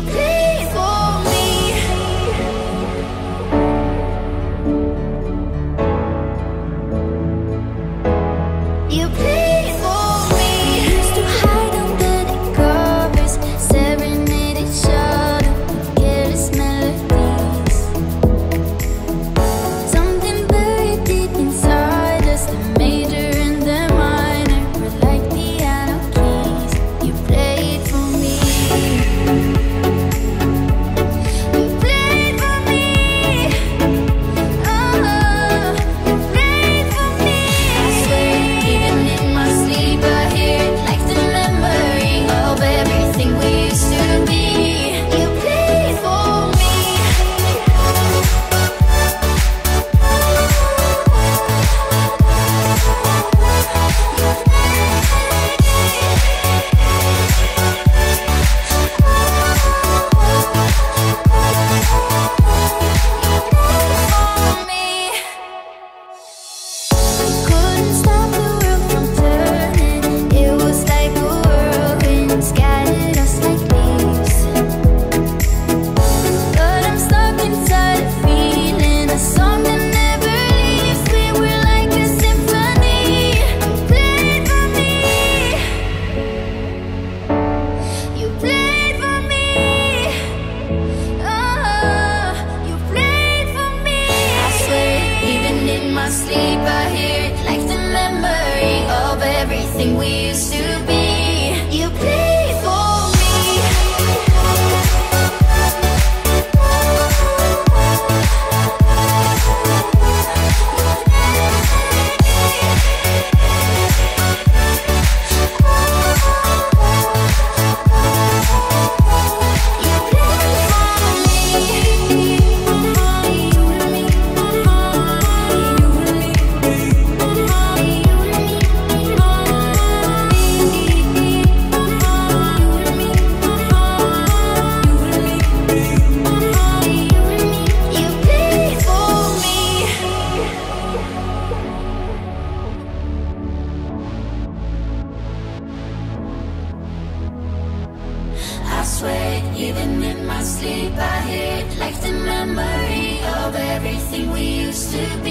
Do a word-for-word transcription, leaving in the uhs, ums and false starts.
played for me. You played for me. Used to hide under the covers, staring at each other, careless melodies. Something buried deep inside us, the major and the minor were like piano keys. You played for me. You played for me. Oh, you played for me. I swear, even in my sleep, I hear it like the memory of everything we used to be. You played for me. Couldn't stop the world from turning. It was like a whirlwind, scattered us like leaves. But I'm stuck inside a feeling, a song that never leaves. We were like a symphony. You played for me. You played for me. Oh, you played for me. I swear, even in my sleep, I hear it like the memory of everything we used to be. You played for me. You played for me. I swear, even in my sleep, I hear it like the memory of everything we used to be.